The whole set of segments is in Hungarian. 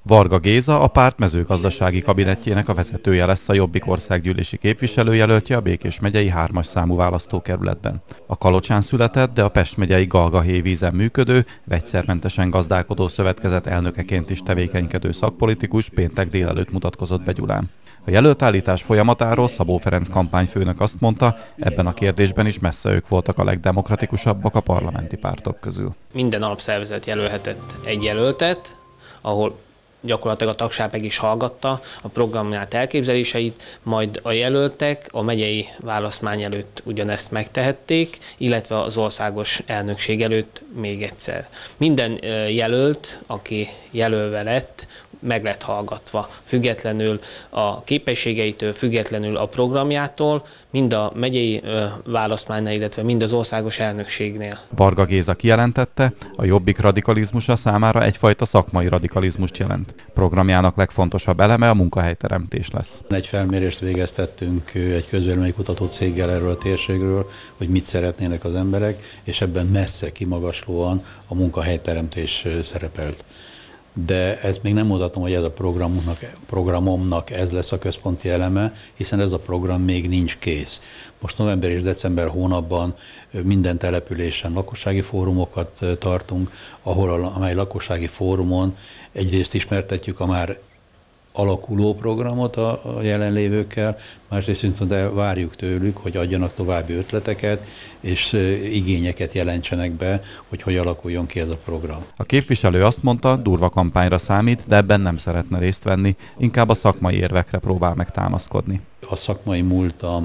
Varga Géza a párt mezőgazdasági kabinetjének a vezetője lesz, a Jobbik országgyűlési képviselőjelöltje a Békés megyei 3-as számú választókerületben. A Kalocsán született, de a Pest megyei Galgahévízen működő, vegyszermentesen gazdálkodó szövetkezet elnökeként is tevékenykedő szakpolitikus péntek délelőtt mutatkozott be Gyulán. A jelöltállítás folyamatáról Szabó Ferenc kampányfőnök azt mondta, ebben a kérdésben is messze ők voltak a legdemokratikusabbak a parlamenti pártok közül. Minden alapszervezet jelölhetett egy jelöltet, ahol gyakorlatilag a tagság meg is hallgatta a programját, elképzeléseit, majd a jelöltek a megyei választmány előtt ugyanezt megtehették, illetve az országos elnökség előtt még egyszer. Minden jelölt, aki jelölve lett, meg lett hallgatva, függetlenül a képességeitől, függetlenül a programjától, mind a megyei választmánynál, illetve mind az országos elnökségnél. Varga Géza kijelentette, a Jobbik radikalizmusa számára egyfajta szakmai radikalizmust jelent. Programjának legfontosabb eleme a munkahelyteremtés lesz. Egy felmérést végeztettünk egy közvéleménykutató céggel erről a térségről, hogy mit szeretnének az emberek, és ebben messze kimagaslóan a munkahelyteremtés szerepelt. De ezt még nem mutatom, hogy ez a programomnak ez lesz a központi eleme, hiszen ez a program még nincs kész. Most november és december hónapban minden településen lakossági fórumokat tartunk, amely lakossági fórumon egyrészt ismertetjük a már alakuló programot a jelenlévőkkel, másrészt viszont várjuk tőlük, hogy adjanak további ötleteket, és igényeket jelentsenek be, hogy alakuljon ki ez a program. A képviselő azt mondta, durva kampányra számít, de ebben nem szeretne részt venni, inkább a szakmai érvekre próbál meg támaszkodni. A szakmai múltam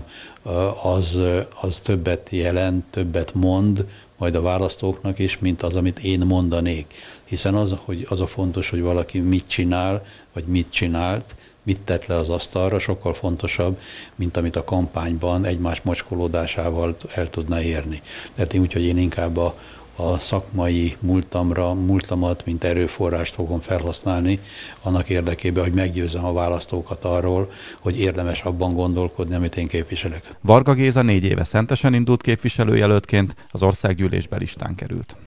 az többet jelent, többet mond, majd a választóknak is, mint az, amit én mondanék. Hiszen az a fontos, hogy valaki mit csinál, vagy mit csinált, mit tett le az asztalra, sokkal fontosabb, mint amit a kampányban egymás mocskolódásával el tudna érni. Tehát úgyhogy én inkább a szakmai múltamat, mint erőforrást fogom felhasználni annak érdekében, hogy meggyőzzem a választókat arról, hogy érdemes abban gondolkodni, amit én képviselek. Varga Géza 4 éve Szentesen indult képviselőjelöltként, az országgyűlésbe listán került.